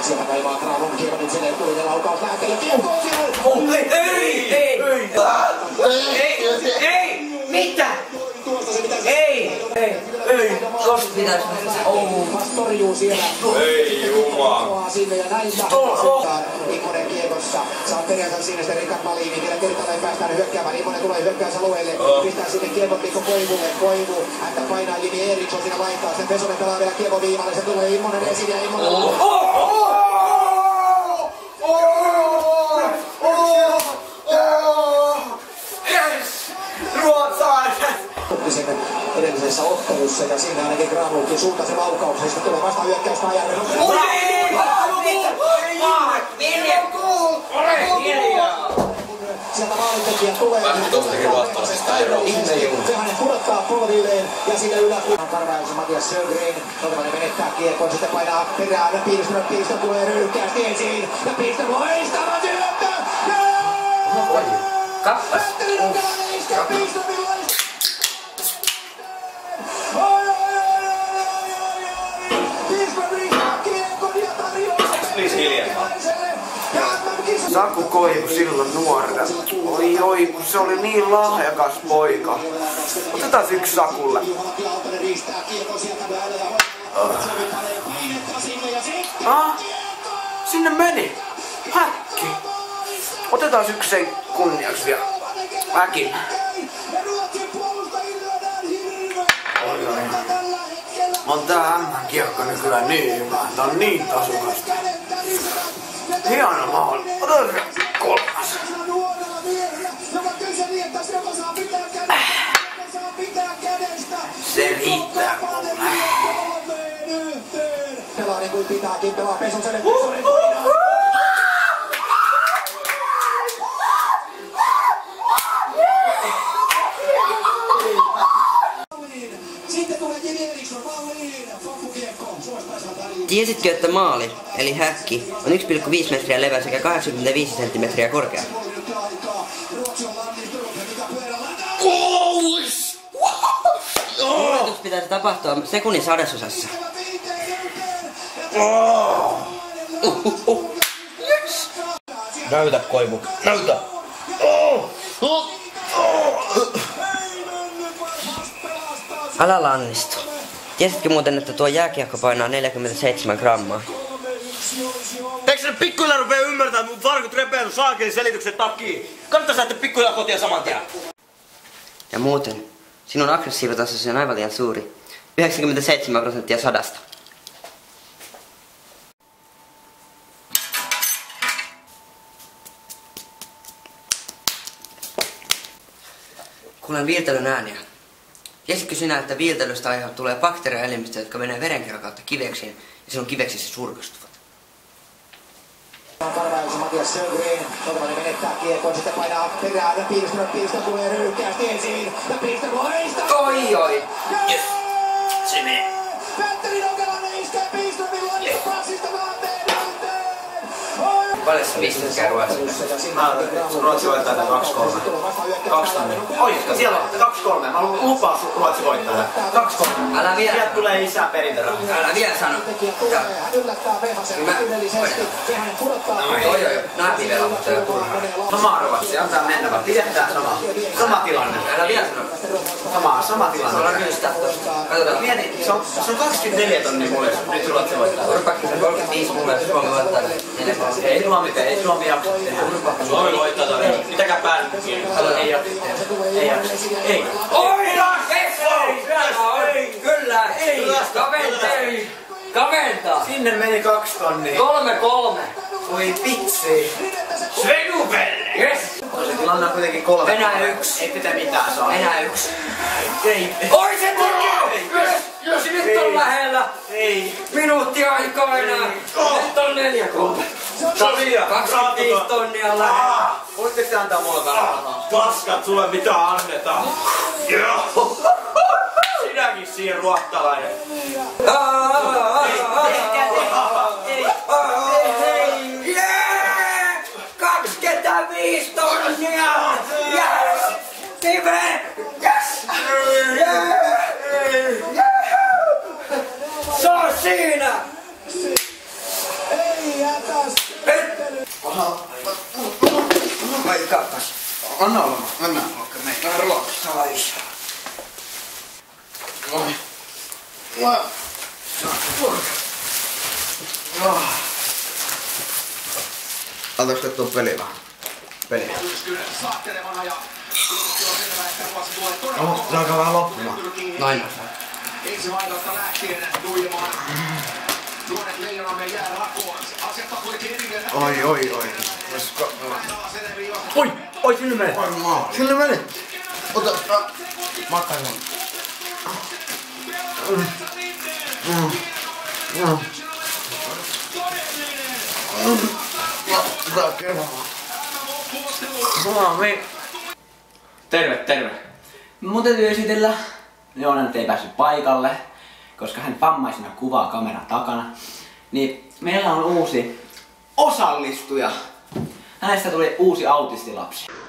Sieltä kaivaa Granlund Kiekon itselleen tulinen laukaus lähteelle. Kiekko on siellä! Ei! Mitä? Ei! Tosta pitäis torjuu siellä. Ei jumala. Sinne ja näin Immonen kiekossa. Saa periaatteessa sinne sitten Rickard Malini. Vielä kertaan päästään hyökkäämään. Immonen tulee hyökkäysalueelle. Pistää sinne kiekon Mikko Koivulle. Koivu. Häntä painaa Jimi Eriksson siinä laittaa. Sen Pesonen pelaa vielä kiekon viivalle. Se tulee Immonen esiin ja Immonen. Edellisessä ottelussa ja siinä ainakin Granlundkin suuntasi laukauksen, sitten tulee vasta hyökkäys Najarille. Sieltä maalintekijä tulee. Se hänen pudottaa polvilleen ja sinne yläkulmaan karvaajassa Matias Sjögren. Toivottavasti menettää kiekkoon, sitten painaa perään. Piiristö tulee ryykkäästi ensin. Ja Piiristö loistava syöttö. Kappas. Saku Koivu silloin nuorena. Oi, kun se oli niin lahjakas poika. Otetaan yksi Sakulle. Sinne meni. Häkki. Otetaan yksi sen kunniaksi vielä. Häkin. On tää M-kiekko nykyään niin hyvä. Tää on niin tasukasta. Hieno maali. Otetaan se kolmas. Se riittää mulle. Pelaa niin kuin pitääkin. Pelaa Pesoselle. Tiesitkö, että maali, eli häkki, on 1,5 metriä leveä sekä 85 senttimetriä korkea? Murretus pitäisi tapahtua sekunnin sadasosassa. Näytä Koivu, näytä! Älä lannistu. Tiesitkö muuten, että tuo jääkiekko painaa 47 grammaa? Eikö se pikkuhiljaa rupea ymmärtää mun varkut repeillyt saakelin selityksen takia? Kannattaa lähteä pikkuhiljaa kotia saman tien. Ja muuten, sinun aggressiivitasosi on aivan liian suuri. 97% 100. Kuulen viiltelyn ääniä. Tiesitkö sinä, että viiltelystä tulee bakteereja elimistä, jotka menee verenkierron kautta kiveksiin ja sinun kiveksisi surkastuvat? Karvaajassa Matias Sjögren. Toivottavasti menettää kiekkoon, sitten painaa perään. Ja Piiristö tulee ryykkäästi ensin. Ja Piiristö loistaa. Oi! Yes. Se menee. Petteri Nokelainen iskee Piirströmin laittaa passista maanteen. Paljon sä pistet käy Ruotsissa? Ruotsi voittaa tän 2-3. 2 tonne. Oiska, siellä on 2-3. Mä lupaan Ruotsi voittaa. 2-3. Älä vielä. Sieltä tulee lisää perintörahaa. Älä vielä sano. Hän yllättää Vehasen täydellisesti. Se hänen pudottaa. Joo. Nähtiin vielä, mutta ei kuule. Sama Ruotsi, antaa mennä vaan. Pidetään sama tilanne. Älä vielä sano. Sama tilanne. Sulla ryystää tosta. Katsotaan. Mieti, se on 24 tonnia mulle, jos nyt Ruotsi voittaa. Urpakki se 35 mulle, jos Suomi voittaa. Ei Suomi jaksa tehdä. Suomi voittaa tonne. Pitäkää pään kiinni. Ei jaksa tehdä. Ei. Oida! Ei! Kyllä! Ei! Kaventaa! Sinne meni 2 tonnia. 3-3. Voi vitsi. Svenupelle! Yes! Se tilanne on kuitenkin 3. Enää 1. Ei tätä mitään saa. Enää 1. Ei. Oi se tuli! Jos nyt on lähellä. Ei. Minuutti aikaa enää. Nyt on 4-3. 25 tonnia lähellä. Voitteko te antaa mulle vähän rahaa? Paskat, sulle mitä annetaan. Joo. Sinäkin siihen ruottalainen. Ei. 25 tonnia! Yes! Kive! Yes! Se on siinä! Vai kakas. Anna olla. Meillä on ruokassa lisää. Oi. Otatko tuon peli vähän? Peliä. Se alkaa vähän loppumaan. Noin. Ensi vaihdosta lähtien nuijamaan. Nuoret leijonamme jää rakoon. Asettaa kuitenkin edelleen. Oi. Oi, sinne menee. Sinne mene. Ota. Makaron. Tää kevää. Terve. Mun täytyy esitellä. Joona nyt ei päässyt paikalle, koska hän vammaisena kuvaa kameran takana. Niin meillä on uusi osallistuja. Hänestä tuli uusi autistilapsi.